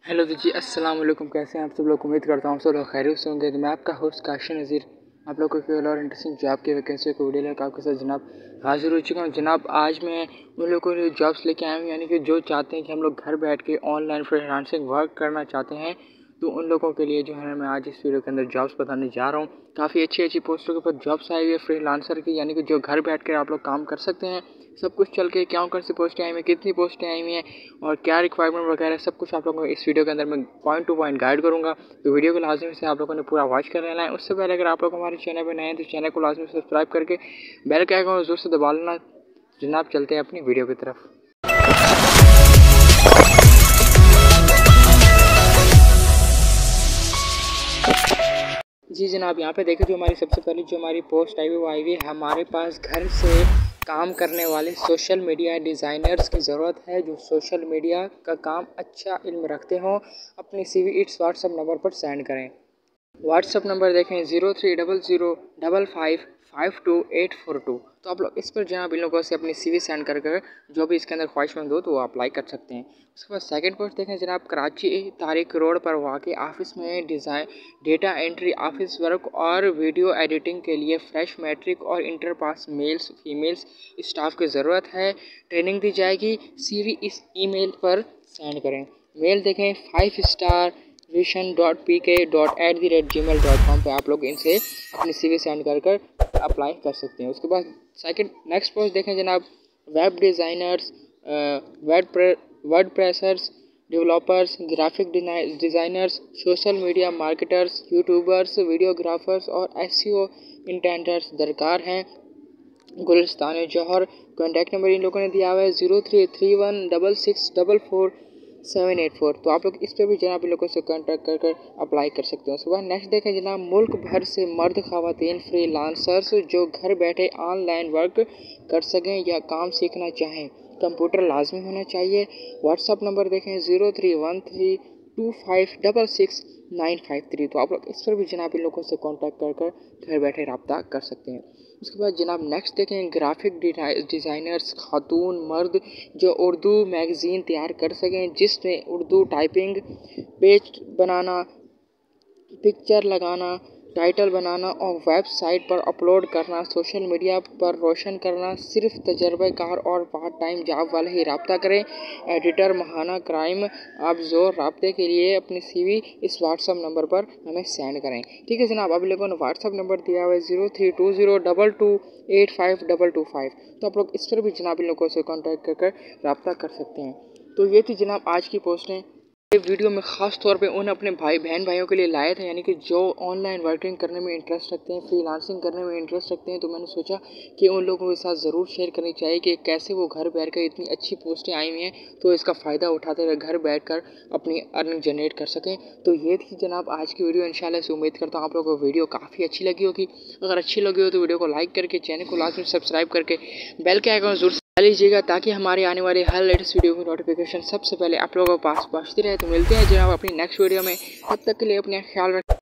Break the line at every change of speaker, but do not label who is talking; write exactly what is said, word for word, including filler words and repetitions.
Hello तो जी अस्सलाम वालेकुम। कैसे हैं आप सब लोग? उम्मीद करता हूँ सब लोग खैरियत से होंगे। तो मैं आपका होस्ट काशी नज़ीर आप लोगों को और इंटरेस्टिंग जॉब की वैकेंसी को वीडियो लेकर आपके साथ जनाब हाजिर हो चुका हूँ। जनाब आज मैं उन लोगों को जॉब्स लेके आया हूँ, यानी कि जो चाहते हैं कि हम लोग घर बैठ के ऑनलाइन फ्रीलांसिंग वर्क करना चाहते हैं, तो उन लोगों के लिए जो है मैं आज इस वीडियो के अंदर जॉब्स बताने जा रहा हूँ। काफ़ी अच्छी अच्छी पोस्टों के ऊपर जॉब्स आई हुई है फ्रीलांसर की, यानी कि जो घर बैठ कर आप लोग काम कर सकते हैं। सब कुछ चल के क्या कौन सी पोस्टें आई हुई हैं, कितनी पोस्टें आई हुई हैं और क्या रिक्वायरमेंट वगैरह सब कुछ आप लोगों को इस वीडियो के अंदर मैं पॉइंट टू पॉइंट गाइड करूँगा। तो वीडियो को लाजमी से आप लोगों ने पूरा वॉच कर लेना है। उससे पहले अगर आप लोग हमारे चैनल पर नए हैं तो चैनल को लाजमी सब्सक्राइब करके बेल के आइकन को जोर से दबा लेना। जनाब चलते हैं अपनी वीडियो की तरफ। जी जनाब, यहाँ पे देखें जो हमारी सबसे पहले जो हमारी पोस्ट आई हुई वो आई हुई है हमारे पास घर से काम करने वाले सोशल मीडिया डिज़ाइनर्स की ज़रूरत है, जो सोशल मीडिया का काम अच्छा इल्म रखते हों। अपनी सीवी इट्स व्हाट्सअप नंबर पर सेंड करें। व्हाट्सअप नंबर देखें zero three double zero double five five two eight four two. तो आप लोग इस पर जनाब इन लोगों से अपनी सीवी सेंड कर कर जो भी इसके अंदर ख्वाहिशमंद हो तो वो अप्लाई कर सकते हैं। उसके बाद सेकंड पोस्ट देखें जनाब, कराची तारिक रोड पर वाक़ई ऑफिस में design data entry office work और वीडियो एडिटिंग के लिए फ्रेश मैट्रिक और inter pass males females staff की ज़रूरत है। ट्रेनिंग दी जाएगी। सीवी इस ईमेल पर सेंड करें। मेल देखें five star vision dot P K dot at the rate G mail dot com पर आप लोग इनसे अपनी सी वी सेंड कर कर अप्लाई कर सकते हैं। उसके बाद सेकंड नेक्स्ट पोस्ट देखें जनाब, web designers, word word pressers, developers, graphic designers, social media marketers, YouTubers, videographers और एसईओ इंटेंडर्स दरकार हैं। गुलिस्तान जौहर। कॉन्टैक्ट नंबर इन लोगों ने दिया हुआ है zero three three one double six double four seven eight four. तो आप लोग इस पर भी जनाब इन लोगों से कॉन्टैक्ट कर कर अप्लाई कर सकते हैं। उसके बाद नेक्स्ट देखें जनाब, मुल्क भर से मर्द ख़वातीन फ्रीलांसर्स जो घर बैठे ऑनलाइन वर्क कर सकें या काम सीखना चाहें, कंप्यूटर लाजमी होना चाहिए। व्हाट्सअप नंबर देखें zero three one three two five double six nine five three. तो आप लोग इस पर भी जनाब इन लोगों से कॉन्टैक्ट कर कर घर बैठे रब्ता कर सकते हैं। उसके बाद जनाब नेक्स्ट देखें, ग्राफिक डिज़ाइनर्स खातून मर्द जो उर्दू मैगज़ीन तैयार कर सकें, जिसमें उर्दू टाइपिंग, पेज बनाना, पिक्चर लगाना, टाइटल बनाना और वेबसाइट पर अपलोड करना, सोशल मीडिया पर रोशन करना। सिर्फ तजर्बेकार और पार्ट टाइम जॉब वाले ही रब्ता करें। एडिटर महाना क्राइम। आप जोर रब्ते के लिए अपनी सीवी इस व्हाट्सअप नंबर पर हमें सेंड करें। ठीक है जनाब, आप लोगों ने व्हाट्सअप नंबर दिया हुआ है zero three two zero double two eight five double two five. तो आप लोग इस पर भी जनाब इन लोगों से कॉन्टैक्ट कर कर रब्ता कर सकते हैं। तो ये थी जनाब आज की पोस्टें। ये वीडियो में ख़ास तौर पे उन अपने भाई बहन भाइयों के लिए लाए थे, यानी कि जो ऑनलाइन वर्किंग करने में इंटरेस्ट रखते हैं, फ्रीलांसिंग करने में इंटरेस्ट रखते हैं। तो मैंने सोचा कि उन लोगों के साथ ज़रूर शेयर करनी चाहिए कि कैसे वो घर बैठ कर इतनी अच्छी पोस्टें आई हुई हैं, तो इसका फ़ायदा उठाते हुए घर बैठ कर अपनी अर्निंग जनरेट कर सकें। तो ये थी जनाब आज की वीडियो। इंशाल्लाह से उम्मीद करता हूँ आप लोगों को वीडियो काफ़ी अच्छी लगी होगी। अगर अच्छी लगी हो तो वीडियो को लाइक करके चैनल को लाजमी सब्सक्राइब करके बेल के आइकन जरूर लीजिएगा, ताकि हमारे आने वाले हर लेटेस्ट वीडियो की नोटिफिकेशन सबसे पहले आप लोगों के पास पहुंचती रहे। तो मिलते हैं जनाब अपनी नेक्स्ट वीडियो में। तब तक के लिए अपना ख्याल रखें।